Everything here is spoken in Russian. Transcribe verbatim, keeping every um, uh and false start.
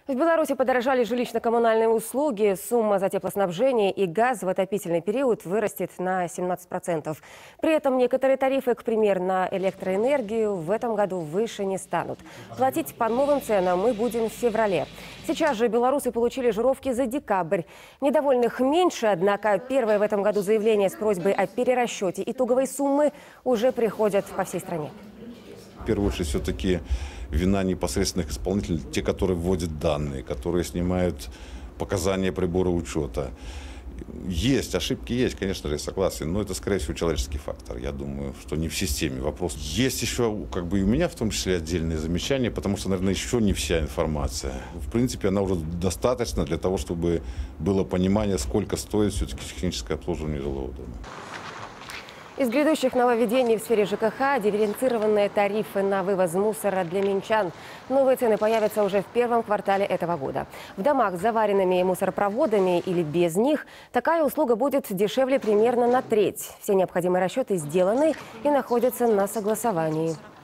В Беларуси подорожали жилищно-коммунальные услуги. Сумма за теплоснабжение и газ в отопительный период вырастет на семнадцать процентов. При этом некоторые тарифы, к примеру, на электроэнергию, в этом году выше не станут. Платить по новым ценам мы будем в феврале. Сейчас же белорусы получили жировки за декабрь. Недовольных меньше, однако первое в этом году заявление с просьбой о перерасчете итоговой суммы уже приходят по всей стране. В первую очередь, все-таки вина непосредственных исполнителей, те, которые вводят данные, которые снимают показания прибора учета. Есть, ошибки есть, конечно же, я согласен, но это, скорее всего, человеческий фактор. Я думаю, что не в системе вопрос. Есть еще, как бы и у меня, в том числе, отдельные замечания, потому что, наверное, еще не вся информация. В принципе, она уже достаточно для того, чтобы было понимание, сколько стоит все-таки техническое обслуживание жилого дома. Из грядущих нововведений в сфере ЖКХ – дифференцированные тарифы на вывоз мусора для минчан. Новые цены появятся уже в первом квартале этого года. В домах с заваренными мусоропроводами или без них такая услуга будет дешевле примерно на треть. Все необходимые расчеты сделаны и находятся на согласовании.